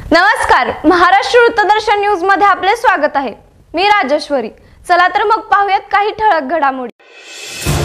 नमस्कार, महाराष्ट्र वृत्तदर्शन न्यूज मध्ये आपले स्वागत आहे। मी राजेश्वरी। चला तर मग पाहूयात काही ठळक घडामोडी।